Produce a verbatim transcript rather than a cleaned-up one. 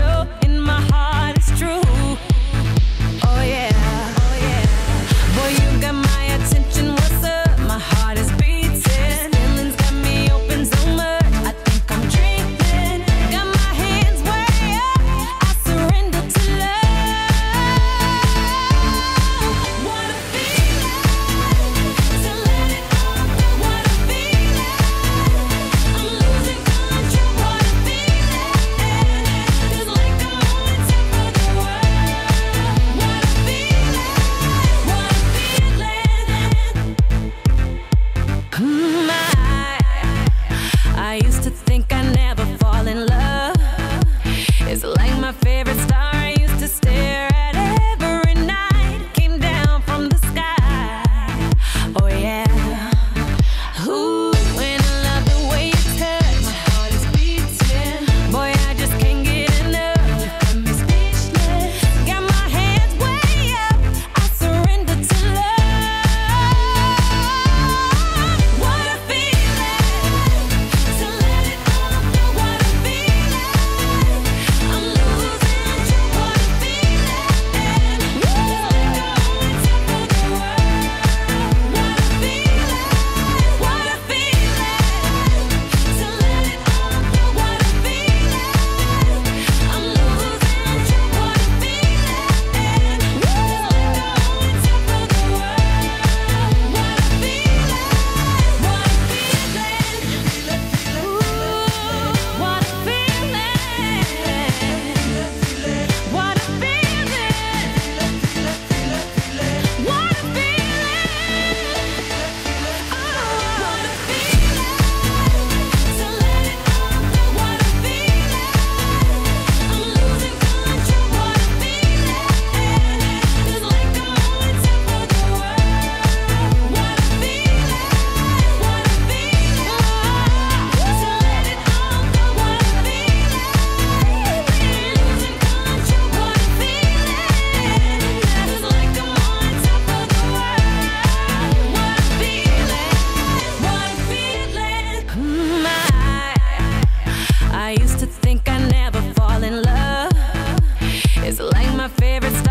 know in my heart it's true. Oh yeah, oh yeah. Boy, you got my attention. What's up? My heart is beating. Feelings got me open so much. I think I'm dreaming. Got my hands way up. I surrender to love. What a feeling to let it all go. What a feeling. I'm losing control. What a feeling. Feels like I'm on top of the world. What a feeling. What a feeling. Mm, I, I used to think I never fall in love. It's like my favorite star I used to stare at every night. Came down from the sky. Oh yeah. Ooh, when I love the way you touch, my heart is beating. Boy, I just can't get enough. You got me speechless. Got my hands way up. I surrender to love. What a feeling to let it all go. What a feeling. I'm losing control. What a feeling. Feels like I'm on top of the world. What a feeling. What a feeling to let it all go. What a feeling. I'm losing control. What a feeling. Feels like I'm on top of the world. What a feeling. What a feeling. Ooh, what a feeling. What a feeling. What a feeling. Oh, what a feeling to let it all go. What a feeling. I'm losing control. What a feeling. Feels like I'm on top of the world. What a feeling. What a feeling to let it all go. What a feeling. Losing control. What a feeling. Feels like I'm on top of the world. What a feeling. What a feeling. Mm, I, I used to think I never fall in love. It's like my favorite